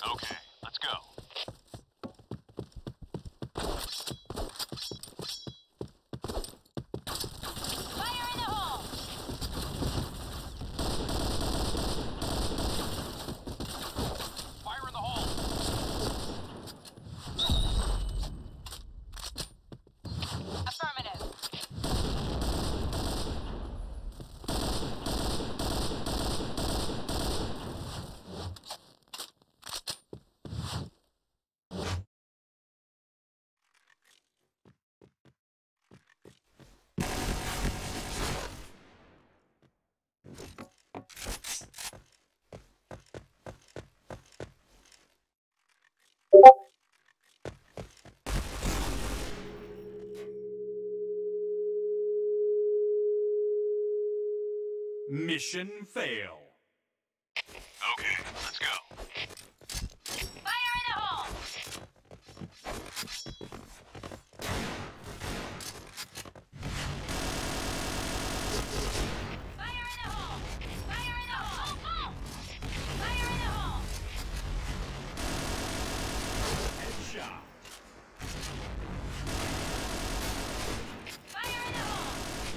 Okay, let's go. Fire in the hole! Fire in the hole! Affirmative. Mission fail. Okay, let's go. Fire in the hole! Fire in the hole! Fire in the hole! Oh! Fire in the hole! Headshot. Fire in the hole!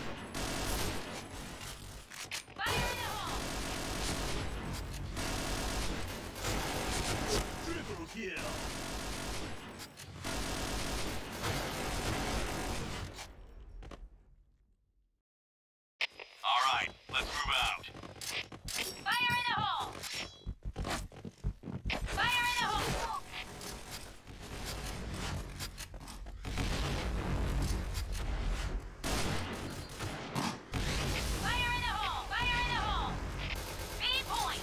Fire in the hole! Triple kill. All right, let's move out. Fire in the hole! Fire in the hole! Fire in the hole! Fire in the hole! B point!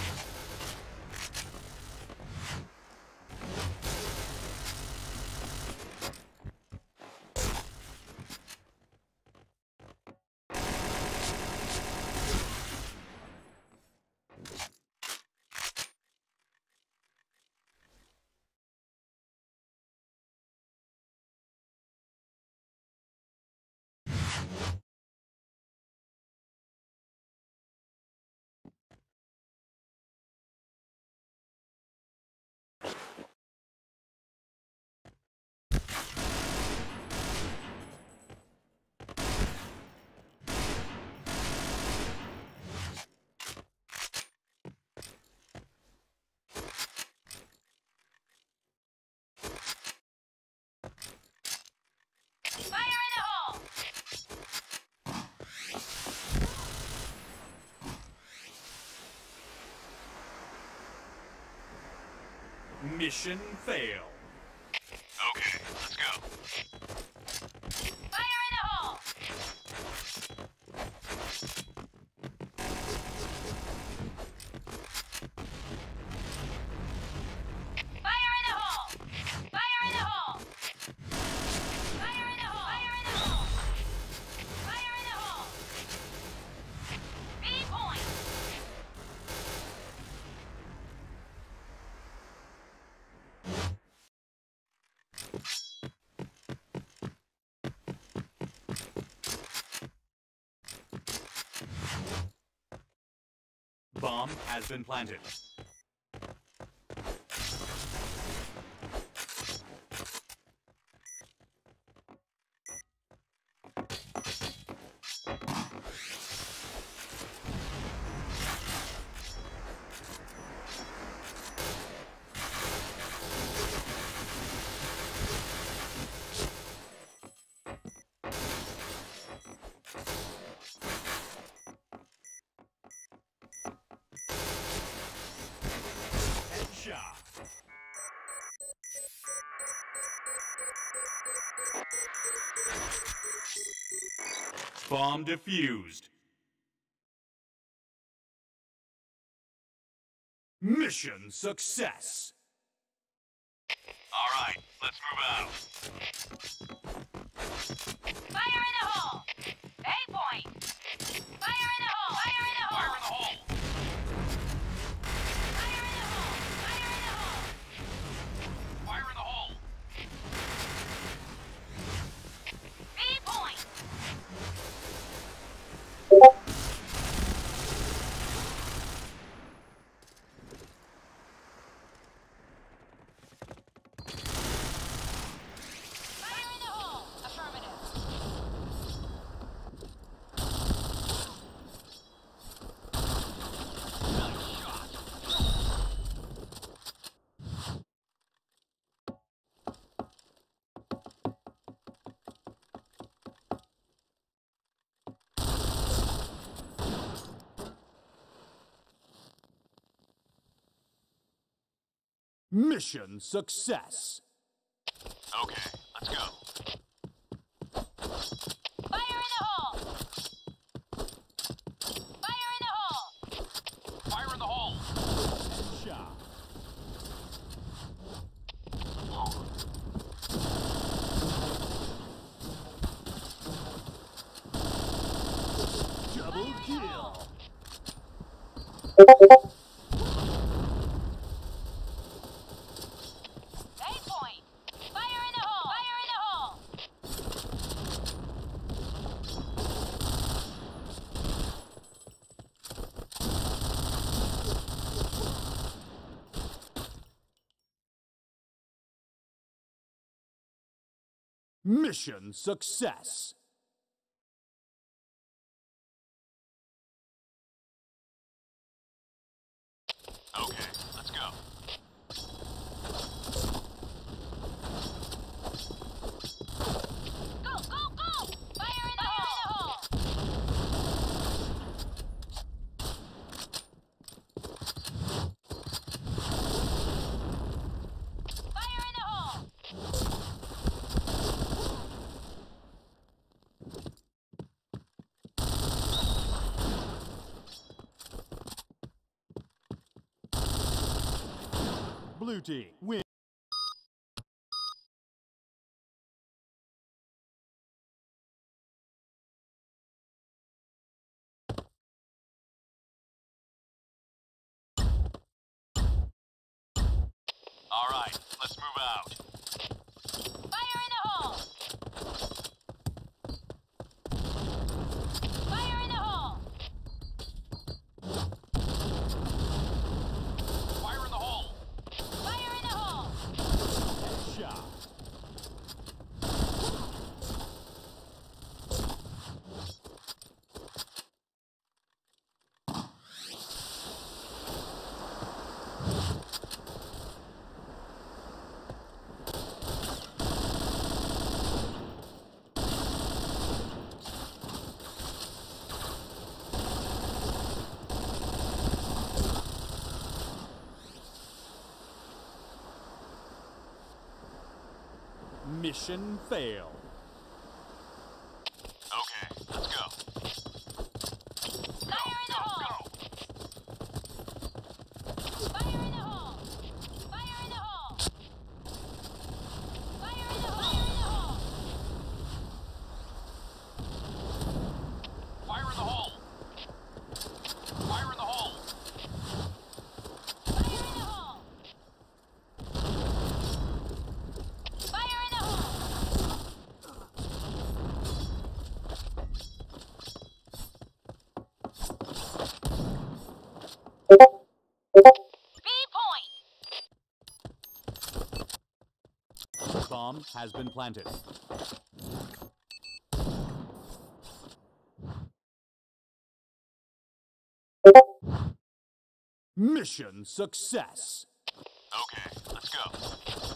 Fire in the hole! Mission fail. Okay, let's go. Fire in the hole! Fire in the hole! Fire in the hole! Fire in the hole! Fire in the hole! Fire in the hole! B point! Bomb has been planted. Headshot. Bomb defused. Mission success. All right, let's move out. Fire in the hole! A point! Fire in the hole! Fire in the Fire hole! in the hole! Fire in the hole! Fire in the hole! Fire in the hole! B point! Mission success. Okay, let's go. Fire in the hole! Fire in the hole! Fire in the hole! Shot. Double kill. Eight point! Fire in the hole! Fire in the hole! Mission success. Okay, let's go. Go, go, go! Fire in the hole! Fire in the hole! Blue team win. All right, let's move out. Fire in the hole! Fire in the hole! Fire in the hole! Fire in the hole! Shot. Mission failed. Okay, let's go. Fire in the hole! Fire in the hole! Fire in the hole! Fire in the hole! Fire in the hole! Fire in the hole! Fire in the hole! Fire in the hole! B point! Bomb has been planted. Mission success. Okay, let's go.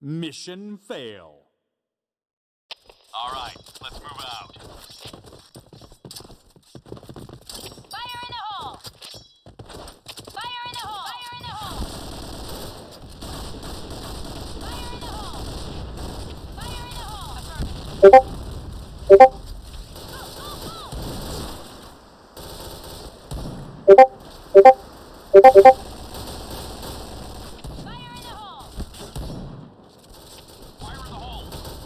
Mission fail. All right, let's move out. Fire in the hole! Fire in the hole! Fire in the hole! Fire in the hole! Fire in the hole! Affirmative. Go, go, go! Fire in the hole! Fire in the hole.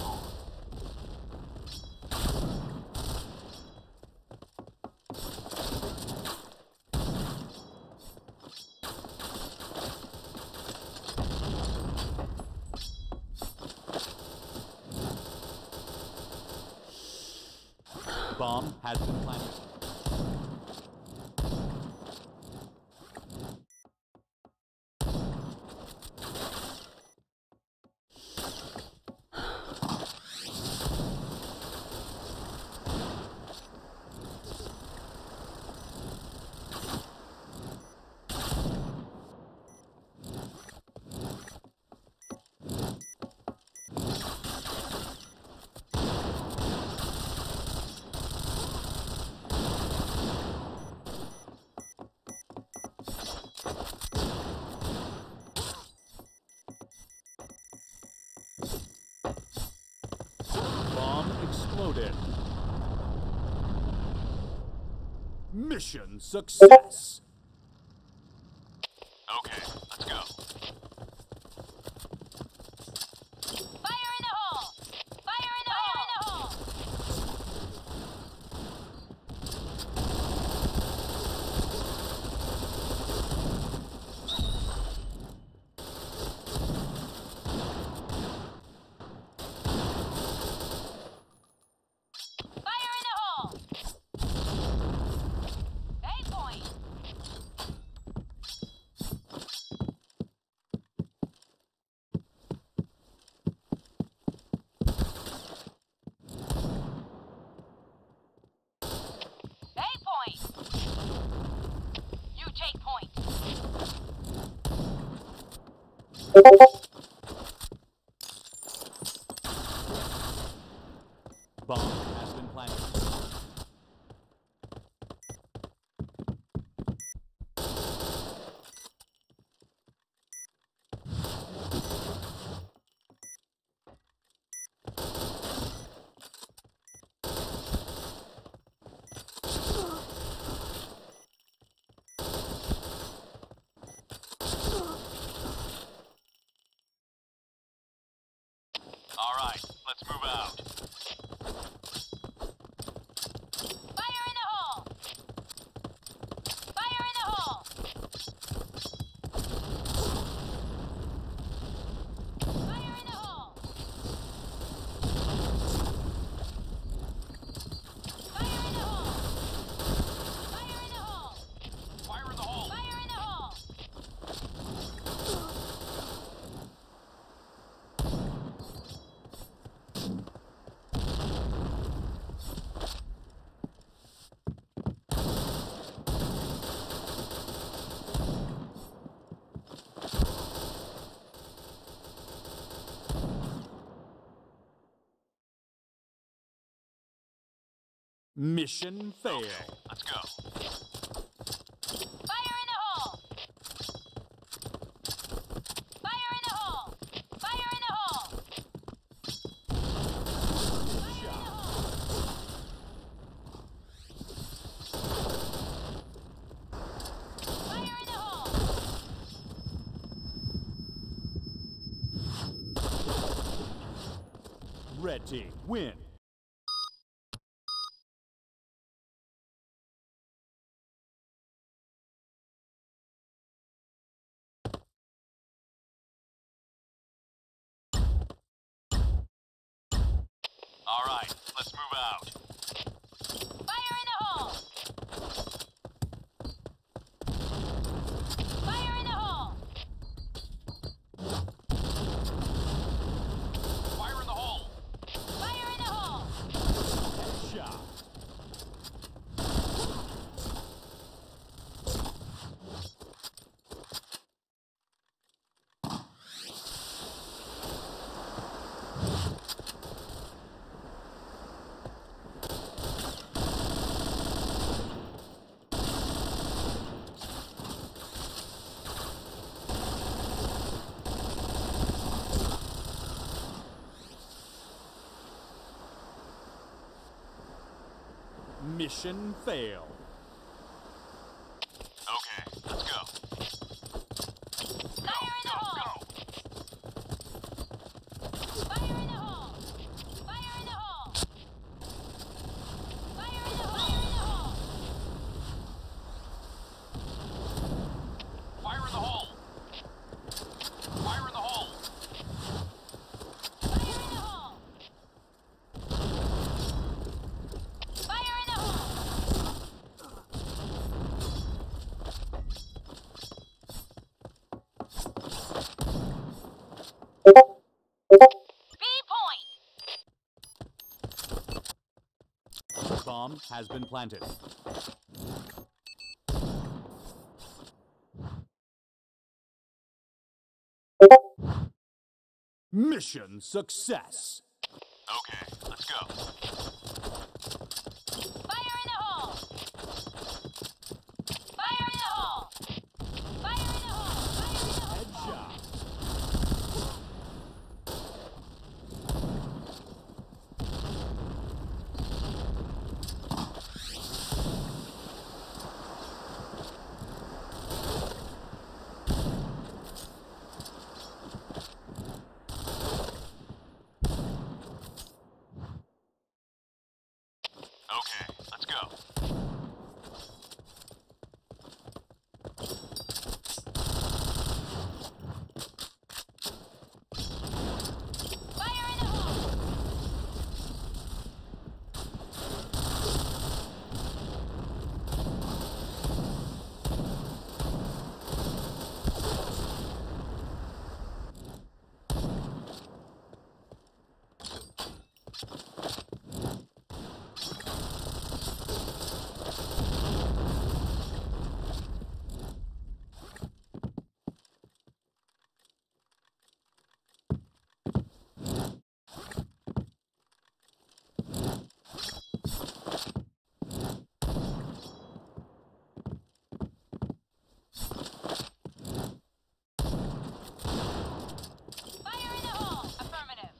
Bomb has been planted. Bomb exploded. Mission success. Okay, let's go. Fire in the hole! Fire in the hole! Fire in the hole! A point! A point! You take point! Bomb has been planted. All right, let's move out. Fire in the hole! Fire in the hole! Fire in the hole! Fire in the hole! Fire in the hole! Fire in the hole. Fire in the hole! Mission fail. Let's go. Fire in the hole! Fire in the hole! Fire in the hole! Fire in the hole! Fire in the hole! Red team win. All right, let's move out. Fire in the hole! Fire in the hole! Fire in the hole. Fire in the hole! Shot. Mission fail. Okay, let's go. Fire in the hole! Fire in the hole! Fire in the hole! Fire in the hole! Fire in the hole! Fire in the hole! Fire in the hole! Fire in the hole! B point! Bomb has been planted. Mission success. Okay, let's go. Fire in the hole! Fire in the hole! Fire in the hole! Fire in the hole! Headshot. Okay, let's go. Fire in the hole! Fire in the hole! Affirmative.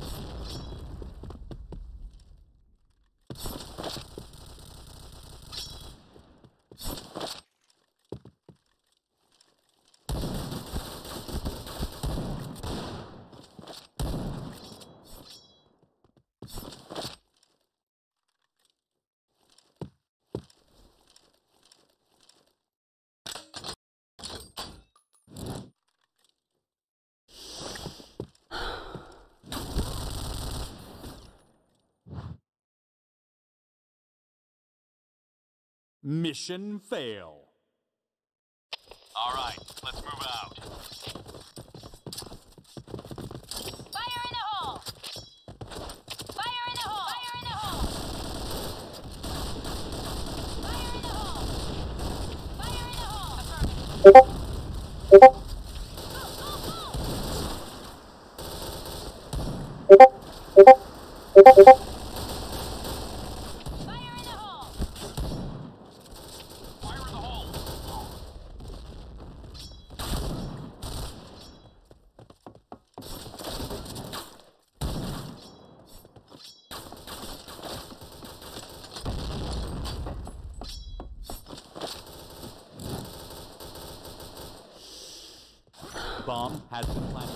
Mission fail. All right, let's move out. Fire in the hole! Fire in the hole! Fire in the hole! Fire in the hole! Fire in the hole! Affirmative. Go, go, go! Fire in the hole! Fire in the hole! Bomb has been planted.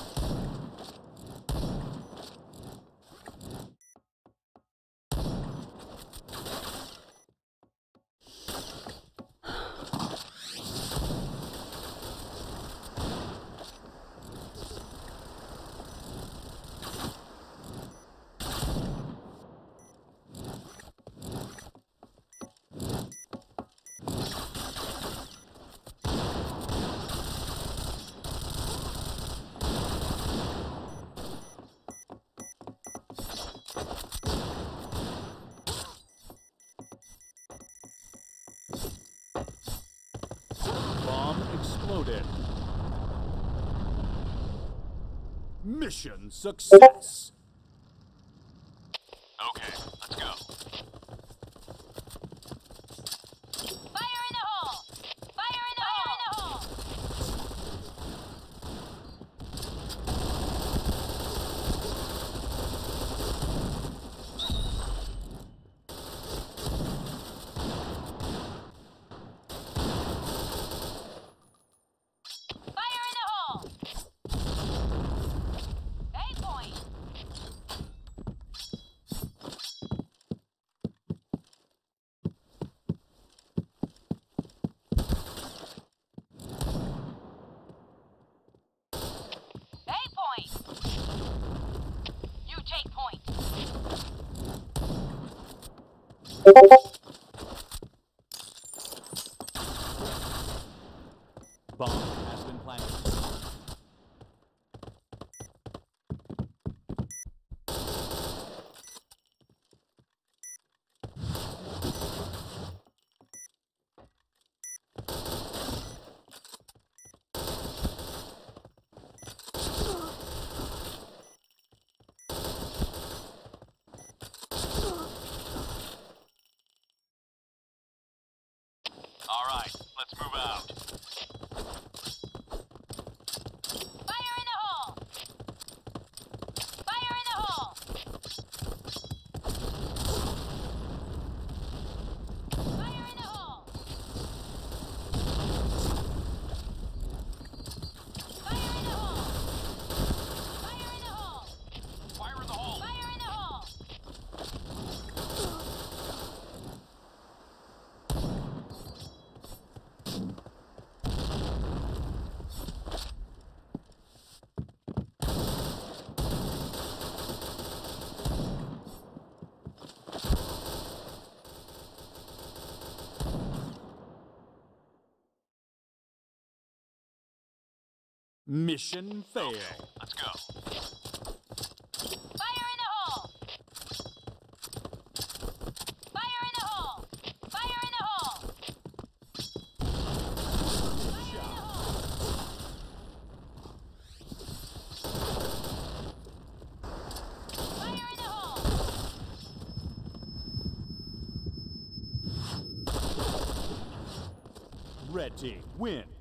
Bomb exploded. Mission success. Okay, let's go. Fire in the hole! Fire in the hole! Bomb has been planted. All right, let's move out. Fire in the hole! Fire in the hole! Fire in the hole! Fire in the hole! Fire in the hole! Fire in the hole. Fire in the hole! Mission fail. Let's go. Fire in the hole! Fire in the hole! Fire in the hole! Fire in the hole! Fire in the hole! Red team win.